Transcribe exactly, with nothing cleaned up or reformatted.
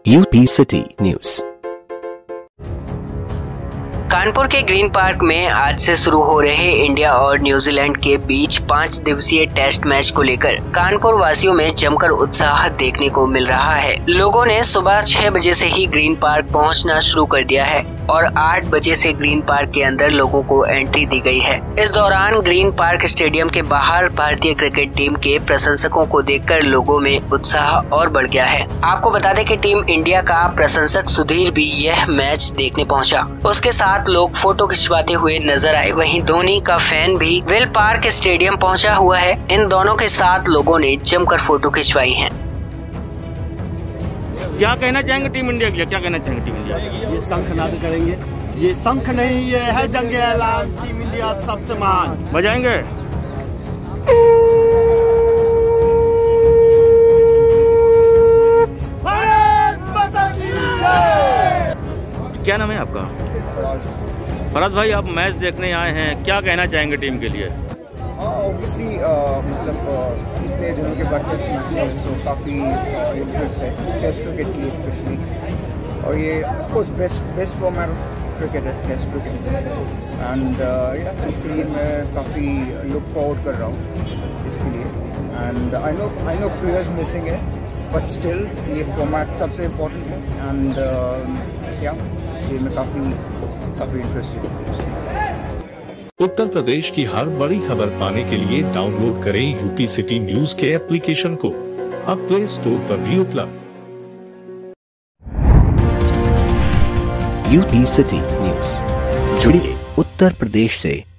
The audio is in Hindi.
UP city news. कानपुर के ग्रीन पार्क में आज से शुरू हो रहे इंडिया और न्यूजीलैंड के बीच पाँच दिवसीय टेस्ट मैच को लेकर कानपुर वासियों में जमकर उत्साह देखने को मिल रहा है। लोगों ने सुबह छह बजे से ही ग्रीन पार्क पहुंचना शुरू कर दिया है और आठ बजे से ग्रीन पार्क के अंदर लोगों को एंट्री दी गई है। इस दौरान ग्रीन पार्क स्टेडियम के बाहर भारतीय क्रिकेट टीम के प्रशंसकों को देखकर लोगों में उत्साह और बढ़ गया है। आपको बता दें कि टीम इंडिया का प्रशंसक सुधीर भी यह मैच देखने पहुंचा। उसके साथ लोग फोटो खिंचवाते हुए नजर आए। वहीं धोनी का फैन भी विल पार्क स्टेडियम पहुंचा हुआ है। इन दोनों के साथ लोगों ने जमकर फोटो खिंचवाई है। क्या कहना चाहेंगे टीम इंडिया के लिए? क्या कहना चाहेंगे टीम इंडिया? ये शंखनाद करेंगे। ये शंख नहीं, ये है जंग ऐलान। टीम इंडिया सबसे महान। बजाएंगे। क्या नाम है आपका? फराज भाई, आप मैच देखने आए हैं, क्या कहना चाहेंगे टीम के लिए? ऑब्वियसली मतलब इतने दिनों के बाद टेस्ट मैच है, तो काफ़ी इंटरेस्ट है टेस्ट क्रिकेट के लिए स्पेशली। और ये of course best best format of cricket है टेस्ट क्रिकेट। एंड इसलिए मैं काफ़ी लुक फॉरवर्ड कर रहा हूँ इसके लिए। And I know I know players missing है, बट स्टिल ये फॉर्मेट सबसे इम्पोर्टेंट है। एंड क्या इसलिए मैं काफ़ी काफ़ी इंटरेस्टेड हूँ। उत्तर प्रदेश की हर बड़ी खबर पाने के लिए डाउनलोड करें यूपी सिटी न्यूज के एप्लीकेशन को। अब प्ले स्टोर पर भी उपलब्ध। यूपी सिटी न्यूज, जुड़िए उत्तर प्रदेश से।